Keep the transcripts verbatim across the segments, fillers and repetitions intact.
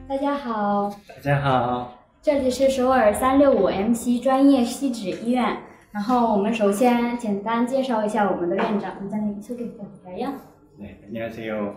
大家好， 大家好， 这里是首尔三六五 M C 专业吸脂医院。然后我们首先简单介绍一下我们的院长，원장님 소개 부탁드려요。 네, 안녕하세요.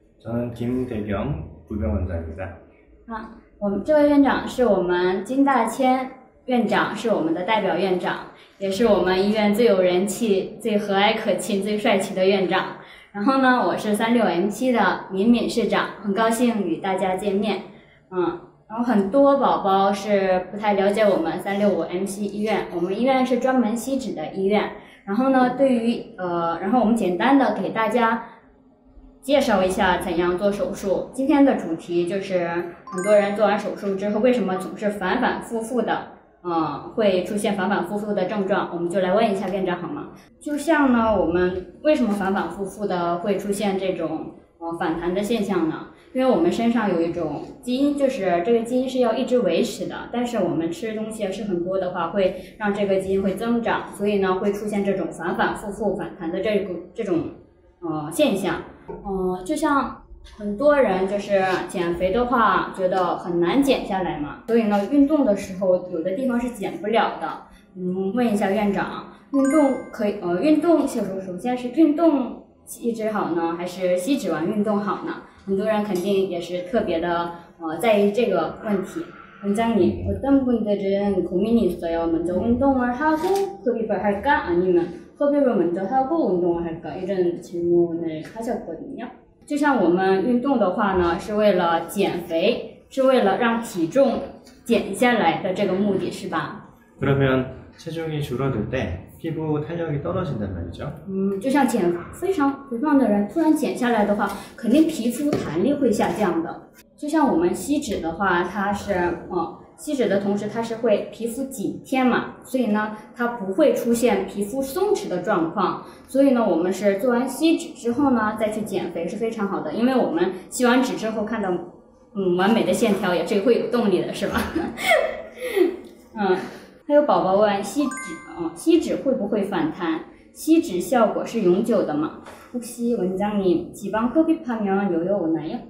저는 김대겸 부병원장입니다. 啊，我们这位院长是我们金大千院长，是我们的代表院长，也是我们医院最有人气、最和蔼可亲、最帅气的院长。然后呢，我是三六 M C 的敏敏市长，很高兴与大家见面。嗯。然后很多宝宝是不太了解我们三六五 M C 医院，我们医院是专门吸脂的医院。然后呢，对于呃，然后我们简单的给大家介绍一下怎样做手术。今天的主题就是很多人做完手术之后，为什么总是反反复复的，呃，会出现反反复复的症状？我们就来问一下院长好吗？就像呢，我们为什么反反复复的会出现这种呃反弹的现象呢？因为我们身上有一种基因，就是这个基因是要一直维持的，但是我们吃东西是很多的话，会让这个基因会增长，所以呢会出现这种反反复复反弹的这个这种呃现象。嗯、呃，就像很多人就是减肥的话，觉得很难减下来嘛，所以呢运动的时候有的地方是减不了的。嗯，问一下院长，运动可以呃运动首首先是运动吸脂好呢，还是吸脂完运动好呢？很多人肯定也是特别的呃在意这个问题。원장님, 어떤 분들은 고민이 있어요. 먼저 운동을 하고 흡입을 할까? 아니면 흡입을 먼저 하고 운동을 할까? 이런 질문을 하셨거든요. 就像我们运动的话呢，是为了减肥，是为了让体重减下来的这个目的，是吧？ 그러면 체중이 줄어들 때 피부 탄력이 떨어진단 말이죠. 嗯，就像减非常肥胖的人突然减下来的话，肯定皮肤弹力会下降的。就像我们吸脂的话，它是嗯吸脂的同时，它是会皮肤紧贴嘛，所以呢，它不会出现皮肤松弛的状况。所以呢，我们是做完吸脂之后呢，再去减肥是非常好的，因为我们吸完脂之后看到嗯完美的线条，也是会有动力的，是吧？嗯。还有宝宝问吸脂，呃，吸脂会不会反弹？吸脂效果是永久的吗？혹시 원장님 지방 흡입하면 요요 오나요?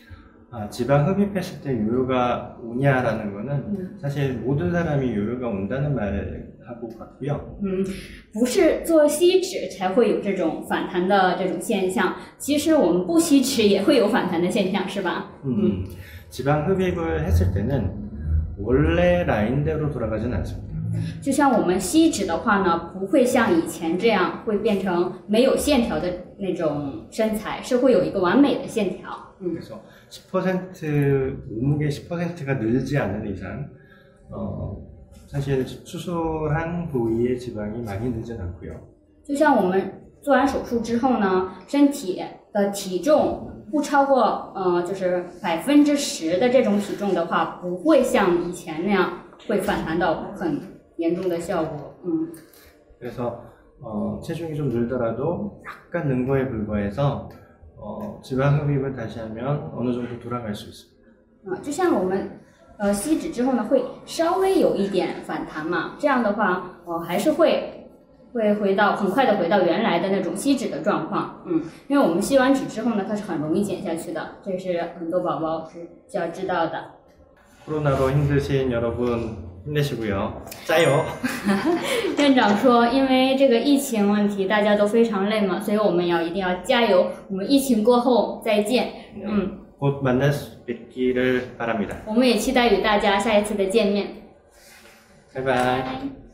아, 지방 흡입했을 때 요요가 오냐라는 거는 음. 사실 모든 사람이 요요가 온다는 말하고 같고요. 嗯，不是做吸脂才会有这种反弹的这种现象，其实我们不吸脂也会有反弹的现象，是吧？ 음, 음. 지방 흡입을 했을 때는 원래 라인대로 돌아가진 않습니다. 就像我们吸脂的话呢，不会像以前这样会变成没有线条的那种身材，是会有一个完美的线条。嗯， 그래서 십 퍼센트 몸무게 십 퍼센트가 늘지 않는 이상 어, 사실 수술한 부위의 지방이 많이 늘진 않고요. 就像我们做完手术之后呢，身体的体重不超过呃就是百分之十的这种体重的话，不会像以前那样会反弹到很严重的效果。嗯， 그래서 어, 체중이 좀 늘더라도 약간 는 거에 불과해서 어, 지방 흡입을 다시 하면 어느 정도 돌아갈 수 있습니다. 啊，就像我们呃吸脂之后呢，会稍微有一点反弹嘛，这样的话，呃还是会会回到很快的回到原来的那种吸脂的状况。嗯，因为我们吸完脂之后呢，它是很容易减下去的，这是很多宝宝是需要知道的。 코로나로 힘드신 여러분 힘내시고요. 짜요. 院长说，因为这个疫情问题，大家都非常累嘛，所以我们要一定要加油。我们疫情过后再见。 네, 嗯， 곧 만날 수 있기를 바랍니다. 我们也期待与大家下一次的见面。 바이바이.